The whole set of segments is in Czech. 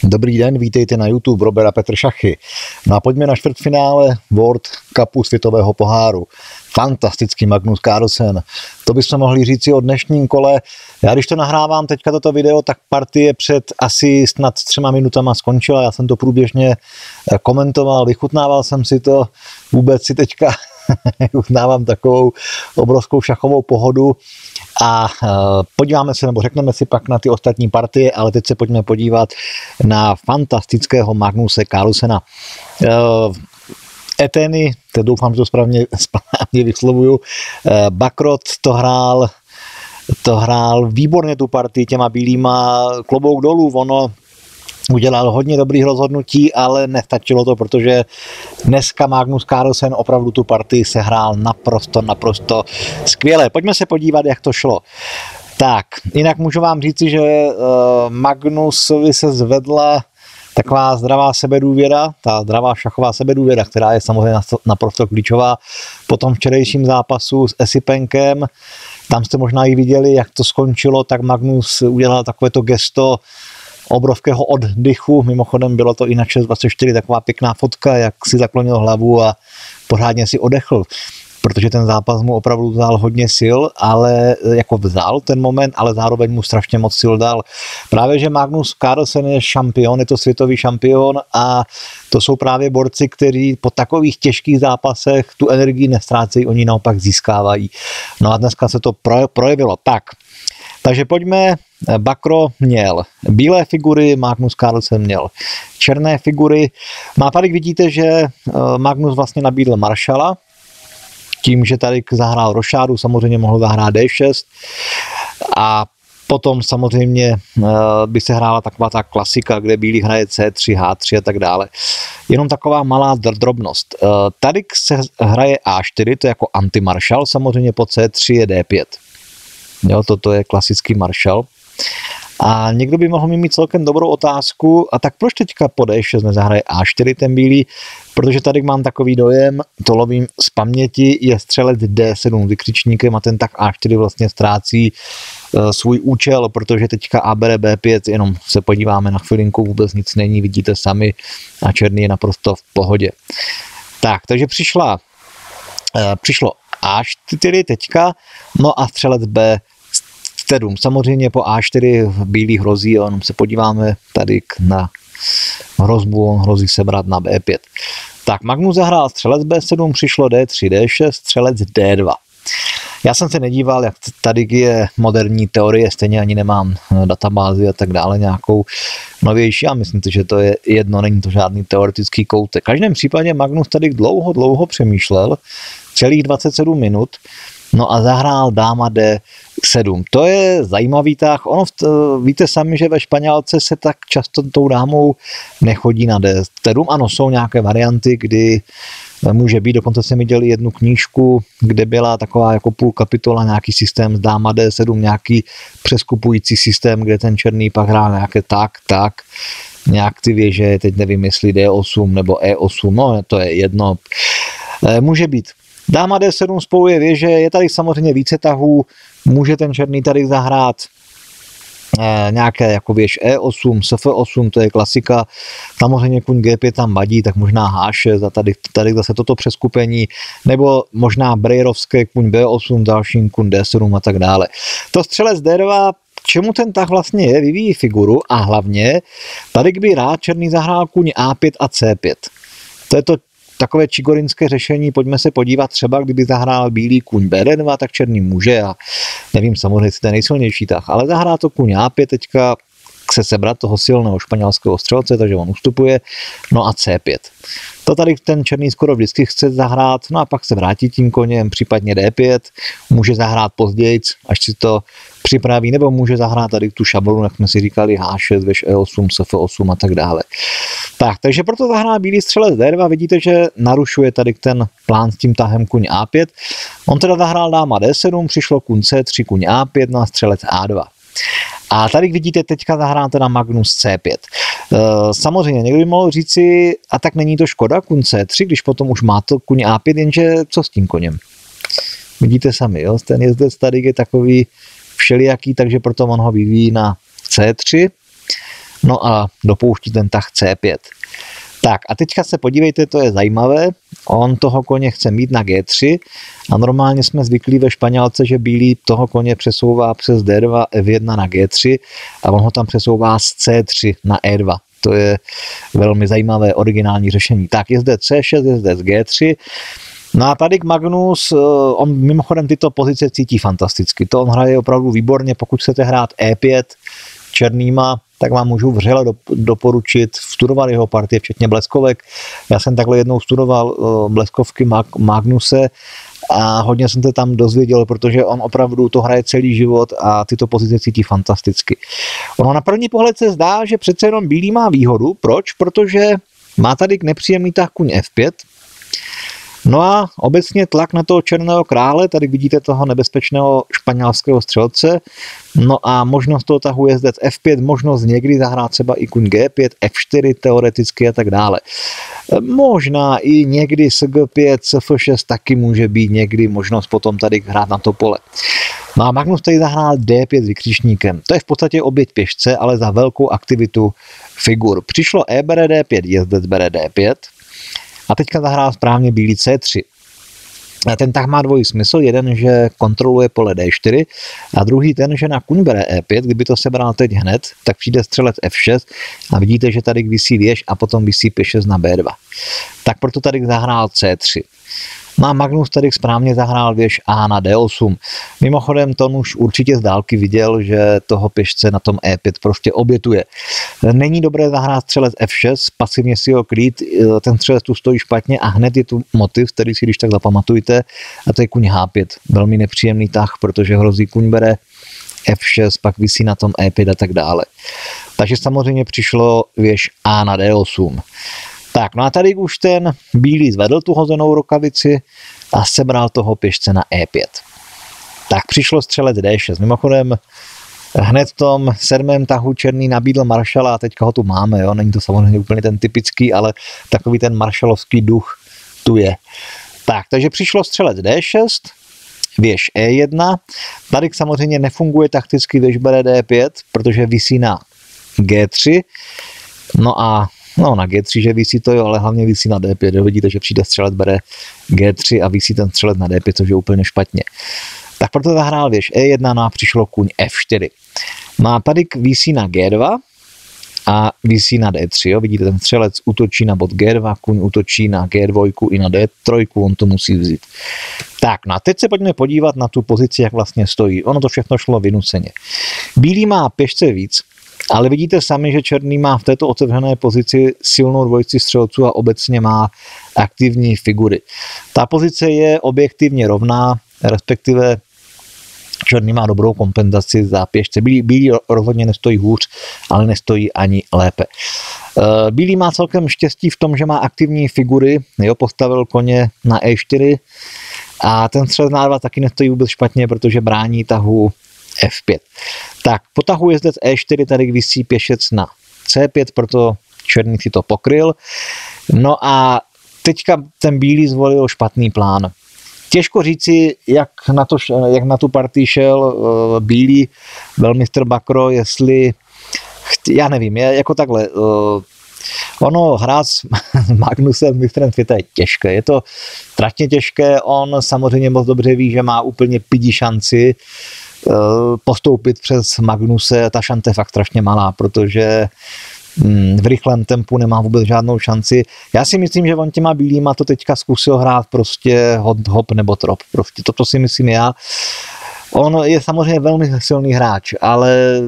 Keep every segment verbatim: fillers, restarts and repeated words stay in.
Dobrý den, vítejte na YouTube Robert a Petr Šachy. No a pojďme na čtvrtfinále World Cupu světového poháru. Fantastický Magnus Carlsen. To bychom mohli říci o dnešním kole. Já když to nahrávám teďka toto video, tak partie před asi snad třema minutama skončila. Já jsem to průběžně komentoval, vychutnával jsem si to. Vůbec si teďka vychutnávám takovou obrovskou šachovou pohodu. A podíváme se, nebo řekneme si pak na ty ostatní partie, ale teď se pojďme podívat na fantastického Magnuse Carlsena. Eteny, to doufám, že to správně, správně vyslovuju, Bakrot to hrál, to hrál výborně tu partii těma bílýma, klobouk dolů, ono udělal hodně dobrých rozhodnutí, ale nestačilo to, protože dneska Magnus Carlsen opravdu tu partii sehrál naprosto, naprosto skvěle. Pojďme se podívat, jak to šlo. Tak, jinak můžu vám říci, že uh, Magnusovi se zvedla taková zdravá sebedůvěra, ta zdravá šachová sebedůvěra, která je samozřejmě naprosto klíčová po tom včerejším zápasu s Esipenkem. Tam jste možná i viděli, jak to skončilo, tak Magnus udělal takovéto gesto obrovského oddychu, mimochodem bylo to i na šest dvacet čtyři taková pěkná fotka, jak si zaklonil hlavu a pořádně si odechl, protože ten zápas mu opravdu vzal hodně sil, ale jako vzal ten moment, ale zároveň mu strašně moc sil dal. Právě, že Magnus Carlsen je šampion, je to světový šampion a to jsou právě borci, kteří po takových těžkých zápasech tu energii nestrácejí, oni naopak získávají. No a dneska se to projevilo. Tak, takže pojďme. Bakro měl bílé figury, Magnus Carlsen měl černé figury. No a tady vidíte, že Magnus vlastně nabídl Maršala, tím, že tady zahrál rošádu, samozřejmě mohl zahrát D šest a potom samozřejmě by se hrála taková ta klasika, kde bílý hraje C tři, H tři a tak dále. Jenom taková malá drobnost. Tady se hraje A čtyři, to je jako anti-maršal, samozřejmě po C tři je D pět. Jo, toto je klasický maršal. A někdo by mohl mít celkem dobrou otázku, a tak proč teďka po D šest nezahraje A čtyři ten bílý, protože tady mám takový dojem, to lovím z paměti, je střelec D sedm vykřičníkem a ten tak A čtyři vlastně ztrácí uh, svůj účel, protože teďka A bere B pět, jenom se podíváme na chvilinku, vůbec nic není, vidíte sami a černý je naprosto v pohodě. Tak, takže přišla, uh, přišlo A čtyři teďka, no a střelec B sedm. Samozřejmě po A čtyři bílý hrozí, jenom se podíváme tady na hrozbu, on hrozí sebrat na B pět. Tak Magnus zahrál střelec B sedm, přišlo D tři, D šest, střelec D dva. Já jsem se nedíval, jak tady je moderní teorie, stejně ani nemám databázi a tak dále, nějakou novější a myslím si, že to je jedno, není to žádný teoretický koutek. V každém případě Magnus tady dlouho, dlouho přemýšlel, celých dvacet sedm minut, no a zahrál dáma D sedm. To je zajímavý tah. Ono, víte sami, že ve Španělce se tak často tou dámou nechodí na D sedm. Ano, jsou nějaké varianty, kdy může být, dokonce jsem viděl jednu knížku, kde byla taková jako půl kapitola, nějaký systém z dáma D sedm, nějaký přeskupující systém, kde ten černý pak hrál nějaké tak, tak, nějak ty věže, teď nevím, jestli D osm nebo E osm, no to je jedno. Může být. Dáma D sedm spojuje věže, je tady samozřejmě více tahů, může ten černý tady zahrát eh, nějaké jako věž E osm, S F osm, to je klasika, samozřejmě kuň G pět tam vadí, tak možná H šest a tady, tady zase toto přeskupení, nebo možná brejrovské kuň B osm, další kuň D sedm a tak dále. To střelec D dva, čemu ten tah vlastně je, vyvíjí figuru a hlavně tady by rád černý zahrál kuň A pět a C pět. To je to takové čigorinské řešení, pojďme se podívat třeba, kdyby zahrál bílý kuň B D dva, tak černý může a nevím samozřejmě, jestli to je nejsilnější tah, ale zahrá to kuň A pět, teďka chce sebrat toho silného španělského střelce, takže on ustupuje, no a C pět. To tady ten černý skoro vždycky chce zahrát, no a pak se vrátí tím koněm, případně D pět, může zahrát později, až si to připraví, nebo může zahrát tady tu šablonu, jak jsme si říkali, H šest, věž E osm, S F osm a tak dále. Tak, takže proto zahrá bílý střelec D dva, vidíte, že narušuje tady ten plán s tím tahem kuň A pět. On teda zahrál dáma D sedm, přišlo kuň C tři, kuň A pět, no a střelec A dva. A tady vidíte, teďka zahrá teda Magnus C pět. E, samozřejmě někdo by mohl říci, a tak není to škoda kuň C tři, když potom už má to kuň A pět, jenže co s tím koněm? Vidíte sami, jo? Ten jezdec tady je takový všelijaký, takže proto on ho vyvíjí na C tři. no a dopouští ten tah C pět. Tak a teďka se podívejte, to je zajímavé, on toho koně chce mít na G tři a normálně jsme zvyklí ve Španělce, že bílý toho koně přesouvá přes D dva, F jedna na G tři a on ho tam přesouvá z C tři na E dva. To je velmi zajímavé originální řešení. Tak je zde C šest, je zde z G tři. No a tady Magnus, on mimochodem tyto pozice cítí fantasticky. To on hraje opravdu výborně, pokud chcete hrát E pět černýma, tak vám můžu vřele doporučit studovat jeho partie, včetně bleskovek. Já jsem takhle jednou studoval bleskovky Magnuse a hodně jsem to tam dozvěděl, protože on opravdu to hraje celý život a tyto pozice cítí fantasticky. Ono na první pohled se zdá, že přece jenom bílý má výhodu. Proč? Protože má tady nepříjemný tah kuň F pět. No a obecně tlak na toho černého krále, tady vidíte toho nebezpečného španělského střelce, no a možnost toho tahu jezdec F pět, možnost někdy zahrát třeba i kuň G pět, F čtyři teoreticky a tak dále. Možná i někdy s G pět, C F šest taky může být někdy možnost potom tady hrát na to pole. No a Magnus tady zahrál D pět s vykřičníkem. To je v podstatě oběť pěšce, ale za velkou aktivitu figur. Přišlo E bere D pět, jezdec bere D pět. A teďka zahrál správně bílý C tři. A ten tah má dvojí smysl. Jeden, že kontroluje pole D čtyři a druhý ten, že na kuň bere E pět, kdyby to sebral teď hned, tak přijde střelec F šest a vidíte, že tady visí věž a potom visí P šest na B dva. Tak proto tady zahrál C tři. No a Magnus tady správně zahrál věž A na D osm. Mimochodem to už určitě z dálky viděl, že toho pěšce na tom E pět prostě obětuje. Není dobré zahrát střelec F šest, pasivně si ho klid, ten střelec tu stojí špatně a hned je tu motiv, který si když tak zapamatujte, a to je kuň H pět. Velmi nepříjemný tah, protože hrozí kuň bere F šest, pak visí na tom E pět a tak dále. Takže samozřejmě přišlo věž A na D osm. Tak, no a tady už ten bílý zvedl tu hozenou rukavici a sebral toho pěšce na E pět. Tak přišlo střelec D šest. Mimochodem hned v tom sedmém tahu černý nabídl maršala a teďka ho tu máme. Jo? Není to samozřejmě úplně ten typický, ale takový ten maršalovský duch tu je. Tak, takže přišlo střelec D šest, věž E jedna. Tady samozřejmě nefunguje takticky věž bere D pět, protože visí na G tři. No a No na G tři, že visí to jo, ale hlavně visí na D pět. Vidíte, že přijde střelec, bere G tři a visí ten střelec na D pět, což je úplně špatně. Tak proto zahrál věž E jedna, no a přišlo kuň F čtyři. No a tady visí na G dva a visí na D tři. Jo. Vidíte, ten střelec útočí na bod G dva, kuň útočí na G dva i na D tři, on to musí vzít. Tak, no a teď se pojďme podívat na tu pozici, jak vlastně stojí. Ono to všechno šlo vynuceně. Bílý má pěšce víc, ale vidíte sami, že černý má v této otevřené pozici silnou dvojici střelců a obecně má aktivní figury. Ta pozice je objektivně rovná, respektive černý má dobrou kompenzaci za pěšce. Bílý, bílý rozhodně nestojí hůř, ale nestojí ani lépe. Bílý má celkem štěstí v tom, že má aktivní figury, jo, postavil koně na E čtyři a ten střelec na dva taky nestojí vůbec špatně, protože brání tahu F pět. Tak, po tahu jezdec E čtyři tady visí pěšec na C pět, proto černý si to pokryl. No a teďka ten bílý zvolil špatný plán. Těžko říci, jak na, to, jak na tu partii šel uh, bílý velmistr Bakro, jestli, já nevím, je jako takhle, uh, ono hrát s Magnusem mistrem světa je těžké, je to strašně těžké, on samozřejmě moc dobře ví, že má úplně pidi šanci uh, postoupit přes Magnuse, ta šance je fakt strašně malá, protože v rychlém tempu nemá vůbec žádnou šanci. Já si myslím, že on těma bílýma to teďka zkusil hrát prostě hop, hop nebo trop. Prostě toto si myslím já. On je samozřejmě velmi silný hráč, ale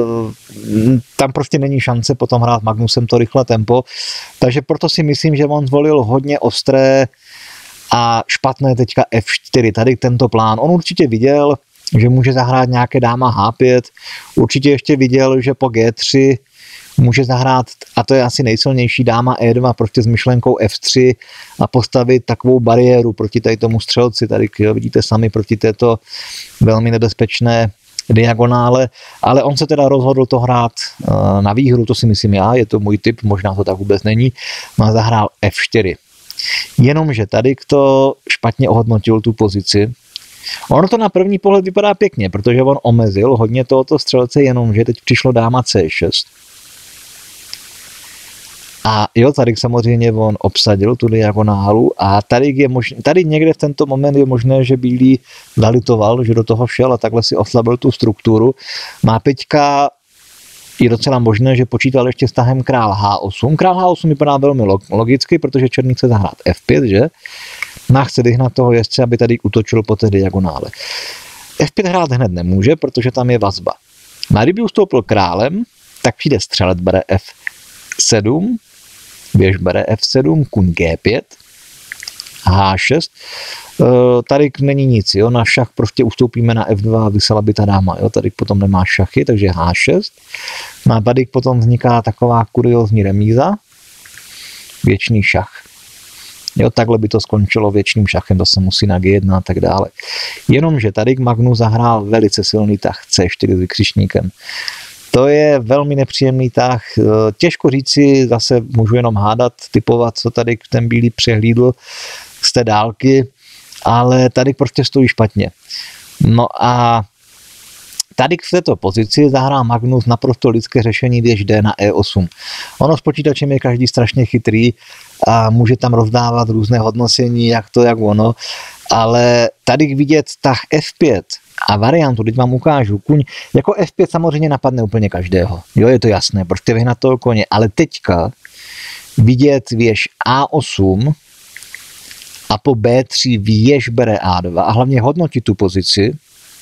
tam prostě není šance potom hrát Magnusem to rychlé tempo. Takže proto si myslím, že on zvolil hodně ostré a špatné teďka F čtyři. Tady tento plán. On určitě viděl, že může zahrát nějaké dáma H pět. Určitě ještě viděl, že po G tři může zahrát, a to je asi nejsilnější, dáma E dva prostě s myšlenkou F tři a postavit takovou bariéru proti tady tomu střelci. Tady jo, vidíte sami proti této velmi nebezpečné diagonále, ale on se teda rozhodl to hrát uh, na výhru, to si myslím já, je to můj tip, možná to tak vůbec není, no a zahrál F čtyři. Jenomže tady to špatně ohodnotil tu pozici. Ono to na první pohled vypadá pěkně, protože on omezil hodně tohoto střelce, jenomže teď přišlo dáma C šest. A jo, tady samozřejmě on obsadil tu diagonálu a tady, je možné, tady někde v tento moment je možné, že Bílý zalitoval, že do toho šel a takhle si oslabil tu strukturu. Má Peťka je docela možné, že počítal ještě s tahem král há osm. Král há osm vypadá velmi logicky, protože černý chce zahrát ef pět, že? Má chce vyhnat toho jezdce, aby tady útočil po té diagonále. ef pět hrát hned nemůže, protože tam je vazba. A kdyby ustoupil králem, tak přijde střelec, bere ef sedm, věž bere ef sedm, kuň gé pět, há šest. Tady není nic, jo? Na šach prostě ustoupíme na ef dva, vysela by ta dáma, jo? Tady potom nemá šachy, takže há šest. Na tady potom vzniká taková kuriózní remíza, věčný šach. Jo, takhle by to skončilo věčným šachem, to se musí na gé jedna a tak dále. Jenomže tady Magnus zahrál velice silný tah cé čtyři s vykřičníkem. To je velmi nepříjemný tah, těžko říci, zase můžu jenom hádat, typovat, co tady ten Bílý přehlídl z té dálky, ale tady prostě stojí špatně. No a tady v této pozici zahrál Magnus naprosto lidské řešení věž D na é osm. Ono s počítačem je každý strašně chytrý a může tam rozdávat různé hodnocení, jak to, jak ono, ale tady vidět tah ef pět a variantu, teď vám ukážu, kuň, jako ef pět samozřejmě napadne úplně každého, jo, je to jasné, prostě vyhnat toho koně, ale teďka vidět věž á osm a po bé tři věž bere á dva a hlavně hodnotit tu pozici,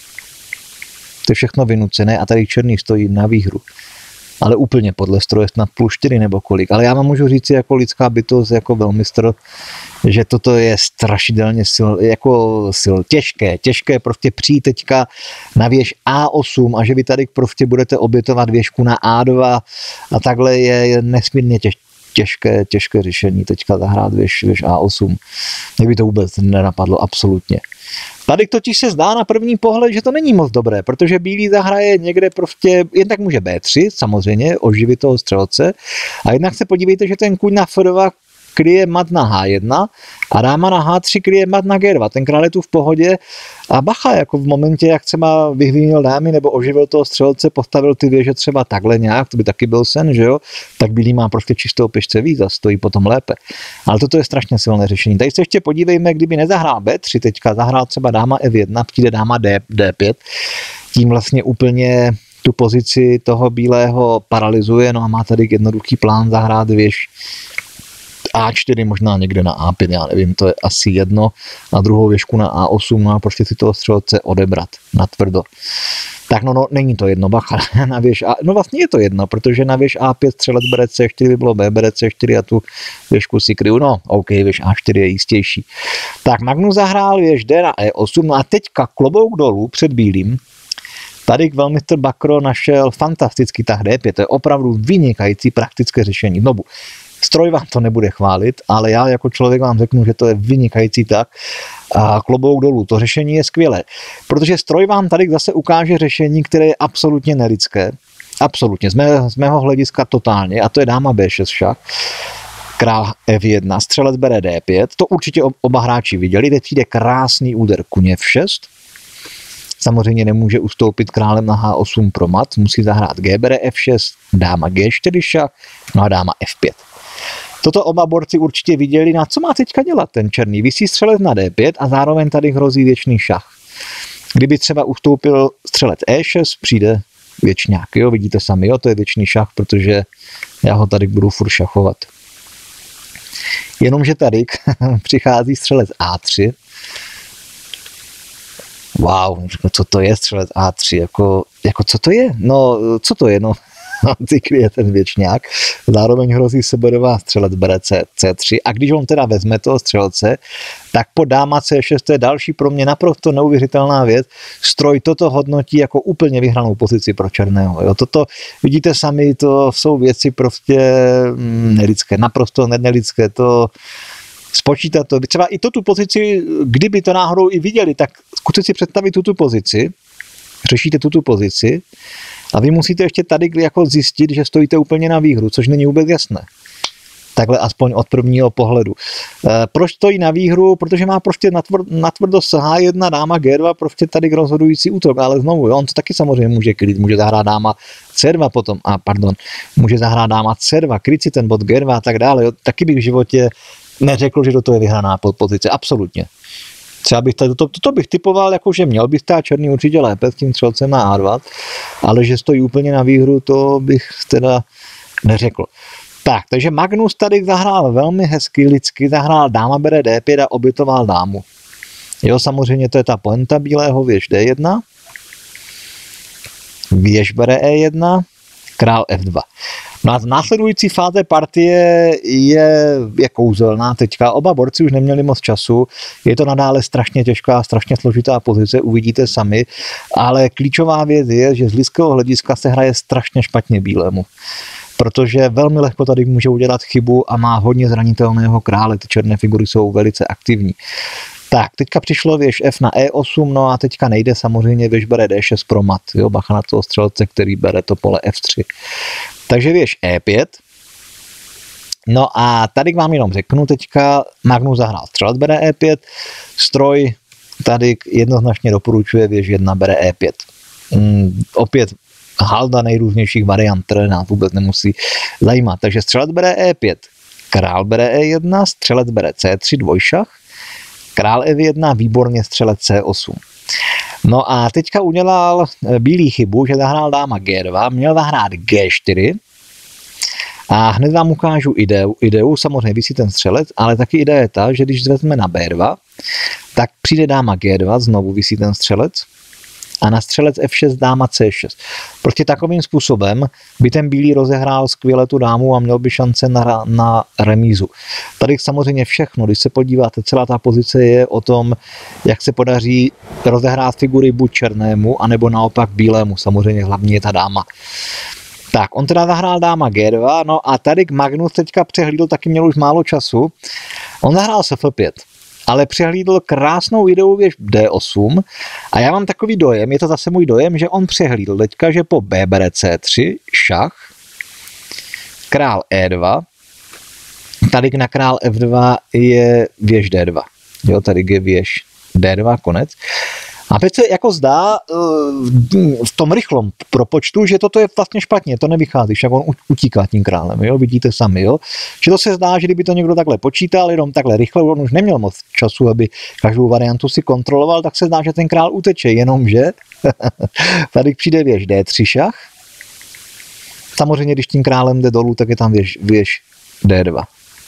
to je všechno vynucené a tady černý stojí na výhru. Ale úplně podle stroje snad plus čtyři nebo kolik. Ale já vám můžu říct jako lidská bytost, jako velmistr, že toto je strašidelně sil, jako sil, těžké, těžké prostě přijít teďka na věž á osm a že vy tady prostě budete obětovat věžku na á dva a takhle je, je nesmírně těž, těžké, těžké řešení teďka zahrát věž, věž á osm. Mě by to vůbec nenapadlo, absolutně. Tady totiž se zdá na první pohled, že to není moc dobré, protože Bílý zahraje někde prostě, jednak může bé tři, samozřejmě, oživit toho střelce, a jednak se podívejte, že ten kuň na ef dva kryje mat na há jedna a dáma na há tři kryje mat na gé dva. Ten král je tu v pohodě a bacha, jako v momentě, jak třeba vyhvínil dámy nebo oživil toho střelce, postavil ty věže třeba takhle nějak, to by taky byl sen, že jo, tak Bílý má prostě čistou pěšce víc a stojí potom lépe. Ale toto je strašně silné řešení. Tady se ještě podívejme, kdyby nezahrál bé tři teďka, zahrál třeba dáma ef jedna, přijde dáma D, dé pět, tím vlastně úplně tu pozici toho Bílého paralyzuje, no a má tady jednoduchý plán zahrát věž á čtyři, možná někde na á pět, já nevím, to je asi jedno, na druhou věžku na á osm, no a prostě si toho střelce odebrat natvrdo. Tak no, no, není to jedno, bacha, na věž A, no vlastně je to jedno, protože na věž á pět střelec bere cé čtyři, by bylo B, bere cé čtyři a tu věžku si kryju, no, OK, věž á čtyři je jistější. Tak Magnus zahrál věž D na é osm, no a teďka klobouk dolů před Bílým, tady velmistr Bakro našel fantastický tah dé pět, to je opravdu vynikající praktické řešení. Znovu, stroj vám to nebude chválit, ale já jako člověk vám řeknu, že to je vynikající tah a klobouk dolů. To řešení je skvělé, protože stroj vám tady zase ukáže řešení, které je absolutně nelidské. Absolutně, z mého, z mého hlediska totálně, a to je dáma bé šest šach, král ef jedna, střelec bere dé pět, to určitě oba hráči viděli, teď přijde krásný úder kuně ef šest, samozřejmě nemůže ustoupit králem na há osm pro mat, musí zahrát G bere ef šest, dáma gé čtyři šach, no a dáma ef pět. Toto oba borci určitě viděli, na co má teďka dělat ten černý. Visí střelec na dé pět a zároveň tady hrozí věčný šach. Kdyby třeba ustoupil střelec é šest, přijde věčňák, jo, vidíte sami, jo, to je věčný šach, protože já ho tady budu furt šachovat. Jenomže tady přichází střelec á tři. Wow, co to je střelec á tři, jako, jako co to je? No, co to je, no, ty kryje ten věčňák, zároveň hrozí seberová střelec bere cé tři a když on teda vezme toho střelce, tak po dáma cé šest, to je další pro mě naprosto neuvěřitelná věc, stroj toto hodnotí jako úplně vyhranou pozici pro černého. Jo. Toto, vidíte sami, to jsou věci prostě nelidské, naprosto nelidské, to spočítat to, třeba i to tu pozici, kdyby to náhodou i viděli, tak zkuste si představit tuto pozici, řešíte tuto pozici a vy musíte ještě tady jako zjistit, že stojíte úplně na výhru, což není vůbec jasné. Takhle aspoň od prvního pohledu. E, proč stojí na výhru? Protože má prostě natvrdo há jedna, dáma gé dva, prostě tady rozhodující útok, ale znovu, jo, on to taky samozřejmě může kryt, může zahrát dáma cé dva potom, a pardon, může zahrát dáma cé dva, kryt si ten bod gé dva a tak dále, jo. Taky bych v životě neřekl, že to je vyhraná pozice, absolutně. Třeba bych tady, to, to bych typoval, jako že měl bych stát černý určitě lépe s tím střelcem na á dva, ale že stojí úplně na výhru, to bych teda neřekl. Tak, takže Magnus tady zahrál velmi hezky, lidsky, zahrál dáma bere dé pět a obětoval dámu. Jo, samozřejmě to je ta pointa bílého, věž dé jedna, věž bere é jedna, král ef dva. No a následující fáze partie je, je kouzelná teďka. Oba borci už neměli moc času. Je to nadále strašně těžká, strašně složitá pozice, uvidíte sami. Ale klíčová věc je, že z lidského hlediska se hraje strašně špatně bílému. Protože velmi lehko tady může udělat chybu a má hodně zranitelného krále. Ty černé figury jsou velice aktivní. Tak, teďka přišlo věž F na é osm, no a teďka nejde samozřejmě věž bere dé šest pro mat. Jo, bacha na toho střelce, který bere to pole ef tři. Takže věž é pět. No a tady vám jenom řeknu teďka, Magnus zahrál střelec bere é pět, stroj tady jednoznačně doporučuje věž jedna bere é pět. Mm, opět halda nejrůznějších variant, které nás vůbec nemusí zajímat. Takže střelec bere é pět, král bere é jedna, střelec bere cé tři, dvojšach, král ef jedna, výborně střelec cé osm. No a teďka udělal bílý chybu, že zahrál dáma gé dva, měl zahrát gé čtyři a hned vám ukážu ideu. Ideu samozřejmě visí ten střelec, ale taky idea je ta, že když vezme na bé dva, tak přijde dáma gé dva, znovu visí ten střelec a na střelec ef šest dáma cé šest. Prostě takovým způsobem by ten bílý rozehrál skvěle tu dámu a měl by šance na, na remízu. Tady samozřejmě všechno, když se podíváte, celá ta pozice je o tom, jak se podaří rozehrát figury buď černému, anebo naopak bílému. Samozřejmě hlavní je ta dáma. Tak, on teda zahrál dáma gé dva, no a tady Magnus teďka přehlídl, taky měl už málo času. On zahrál ef pět. Ale přehlídl krásnou ideu věž dé osm a já mám takový dojem, je to zase můj dojem, že on přehlídl teďka, že po B bere cé tři, šach, král é dva, tady na král ef dva je věž dé dva, jo, tady je věž dé dva, konec. A teď se jako zdá v tom rychlom propočtu, že toto je vlastně špatně, to nevychází, však on utíká tím králem, jo, vidíte sami, jo. Že to se zdá, že kdyby to někdo takhle počítal, jenom takhle rychle, on už neměl moc času, aby každou variantu si kontroloval, tak se zdá, že ten král uteče, jenomže tady přijde věž dé tři šach. Samozřejmě, když tím králem jde dolů, tak je tam věž, věž dé dva.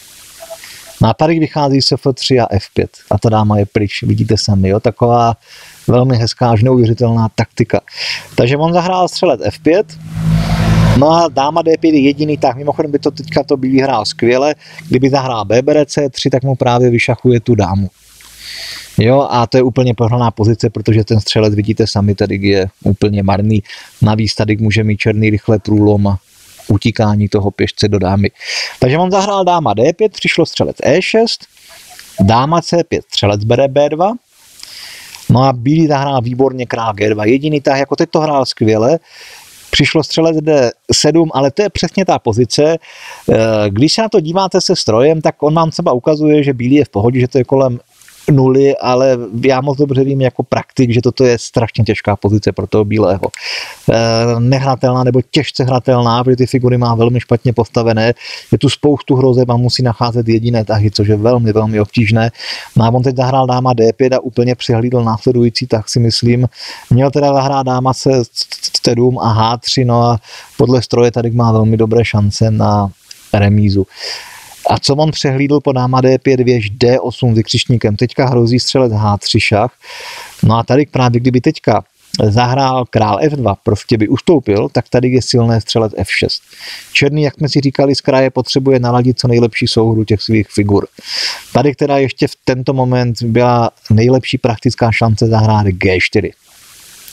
No a tady vychází ef tři a ef pět a ta dáma je pryč, vidíte sami, jo, taková velmi hezká, až neuvěřitelná taktika. Takže on zahrál střelec ef pět, no a dáma dé pět je jediný, tak mimochodem by to teďka to bílý hrál skvěle, kdyby zahrál B bere cé tři, tak mu právě vyšachuje tu dámu. Jo, a to je úplně prohraná pozice, protože ten střelec, vidíte sami, tady je úplně marný, navíc tady může mít černý rychle průlom a utíkání toho pěšce do dámy. Takže on zahrál dáma dé pět, přišlo střelec é šest, dáma cé pět, střelec bere bé dva, no a bílý zahrál výborně král gé dva. Jediný tah, jako teď to hrál skvěle, přišlo střelec dé sedm, ale to je přesně ta pozice. Když se na to díváte se strojem, tak on vám třeba ukazuje, že bílý je v pohodě, že to je kolem nuly, ale já moc dobře vím jako praktik, že toto je strašně těžká pozice pro toho bílého. E, nehratelná nebo těžce hratelná, protože ty figury má velmi špatně postavené. Je tu spoustu hrozeb a musí nacházet jediné tahy, což je velmi, velmi obtížné. No a on teď zahrál dáma dé pět a úplně přihlídl následující tah, si myslím. Měl teda zahrát dáma cé sedm a há tři, no a podle stroje tady má velmi dobré šance na remízu. A co on přehlídl po dáma dé pět, věž dé osm vykřičníkem. Teďka hrozí střelec há tři šach. No a tady právě kdyby teďka zahrál král ef dva, prostě by ustoupil, tak tady je silné střelec ef šest. Černý, jak jsme si říkali, z kraje potřebuje naladit co nejlepší souhru těch svých figur. Tady teda ještě v tento moment byla nejlepší praktická šance zahrát gé čtyři.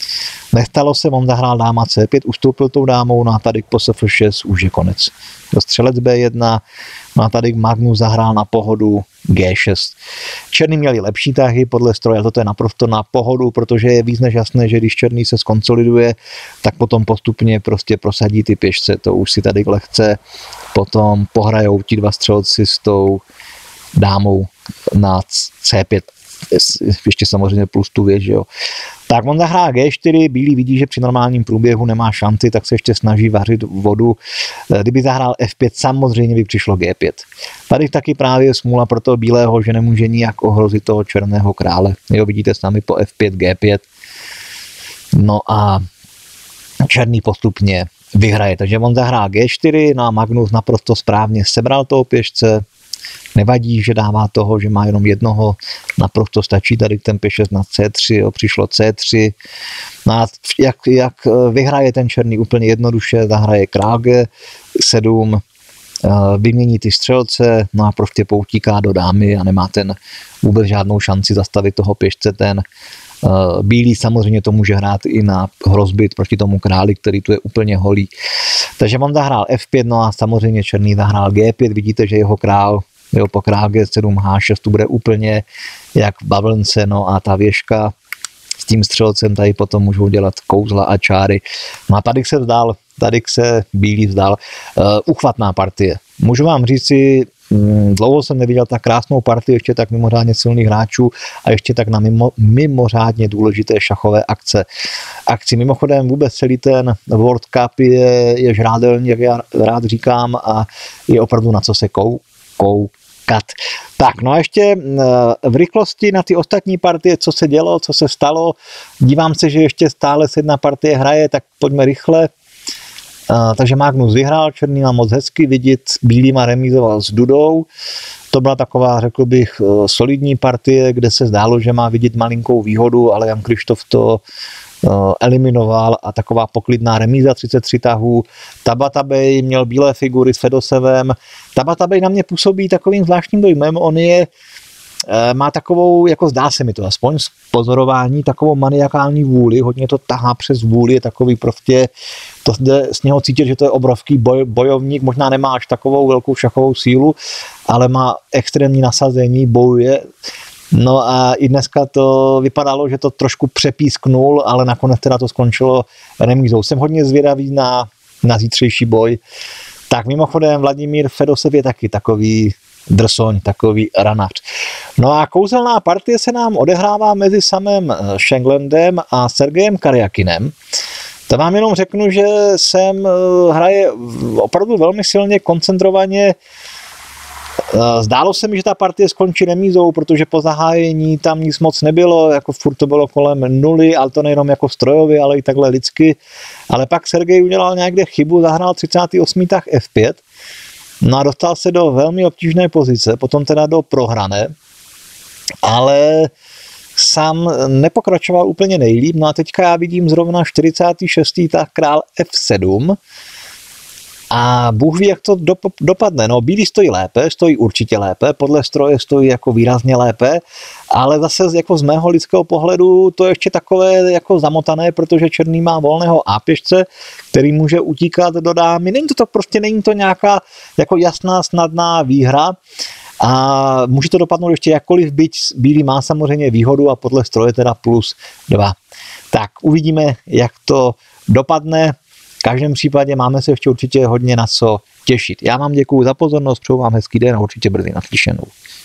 Nestalo se, on zahrál dáma C pět, ustoupil tou dámou, no a tady po F šest už je konec. Do střelec B jedna, no a tady Magnus zahrál na pohodu G šest. Černý měli lepší tahy podle stroje, toto je naprosto na pohodu, protože je víc než jasné, že když černý se skonsoliduje, tak potom postupně prostě prosadí ty pěšce, to už si tady lehce potom pohrajou ti dva střelci s tou dámou na C pět, ještě samozřejmě plus tu věc, že jo. Tak on zahrá G čtyři, bílý vidí, že při normálním průběhu nemá šanci, tak se ještě snaží vařit vodu. Kdyby zahrál F pět, samozřejmě by přišlo G pět. Tady taky právě smůla pro toho bílého, že nemůže nijak ohrozit toho černého krále. Jo, vidíte sami po F pět, G pět. No a černý postupně vyhraje. Takže on zahrál G čtyři, no a Magnus naprosto správně sebral toho pěšce. Nevadí, že dává toho, že má jenom jednoho, naprosto stačí tady ten pěšec na C tři, jo, přišlo C tři. No a jak, jak vyhraje ten černý úplně jednoduše, zahraje král G sedm, vymění ty střelce, no a prostě poutíká do dámy a nemá ten vůbec žádnou šanci zastavit toho pěšce. Ten bílý samozřejmě to může hrát i na hrozbit proti tomu králi, který tu je úplně holý. Takže on zahrál F pět, no a samozřejmě černý zahrál G pět, vidíte, že jeho král, jo, po král G sedm, H šest tu bude úplně jak v bavlnce, no a ta věžka s tím střelcem tady potom můžou dělat kouzla a čáry. No a tady se vzdal, tady se bílý vzdal. Uh, uchvatná partie. Můžu vám říci, dlouho jsem neviděl tak krásnou partii, ještě tak mimořádně silných hráčů a ještě tak na mimo, mimořádně důležité šachové akce. Akci mimochodem vůbec celý ten World Cup je, je žrádelný, jak já rád říkám, a je opravdu na co se kou, koukat. Tak, no a ještě v rychlosti na ty ostatní partie, co se dělo, co se stalo. Dívám se, že ještě stále se jedna partie hraje, tak pojďme rychle. Uh, takže Magnus vyhrál, černý má moc hezky vidět, bílý má remízoval s Dudou. To byla taková, řekl bych, uh, solidní partie, kde se zdálo, že má vidět malinkou výhodu, ale Jan Kryštof to uh, eliminoval a taková poklidná remíza třicet tři tahů. Tabatabai měl bílé figury s Fedosevem. Tabatabai na mě působí takovým zvláštním dojmem, on je má takovou, jako zdá se mi to aspoň z pozorování, takovou maniakální vůli, hodně to tahá přes vůli, je takový prostě, to jde z něho cítit, že to je obrovský boj, bojovník, možná nemá až takovou velkou šachovou sílu, ale má extrémní nasazení, bojuje. No a i dneska to vypadalo, že to trošku přepísknul, ale nakonec teda to skončilo remízou. Jsem hodně zvědavý na, na zítřejší boj. Tak mimochodem Vladimír Fedosev je taky takový drsoň, takový ranař. No a kouzelná partie se nám odehrává mezi samým Shanklandem a Sergejem Karjakinem. To vám jenom řeknu, že Sam hraje opravdu velmi silně, koncentrovaně. Zdálo se mi, že ta partie skončí remízou, protože po zahájení tam nic moc nebylo, jako furt to bylo kolem nuly, ale to nejenom jako strojově, ale i takhle lidsky. Ale pak Sergej udělal někde chybu, zahrál třicátý osmý tah F pět, no a dostal se do velmi obtížné pozice, potom teda do prohrané, ale sám nepokračoval úplně nejlíp. No a teďka já vidím zrovna čtyřicátý šestý tah král F sedm a Bůh ví, jak to dopadne. No, bílý stojí lépe, stojí určitě lépe, podle stroje stojí jako výrazně lépe, ale zase jako z mého lidského pohledu to je ještě takové jako zamotané, protože černý má volného A pěšce, který může utíkat do dámy. Není to, to prostě není to nějaká jako jasná, snadná výhra. A může to dopadnout ještě jakkoliv, byť bílý má samozřejmě výhodu a podle stroje teda plus dva. Tak uvidíme, jak to dopadne. V každém případě máme se ještě určitě hodně na co těšit. Já vám děkuju za pozornost, přeju vám hezký den a určitě brzy naslyšenou.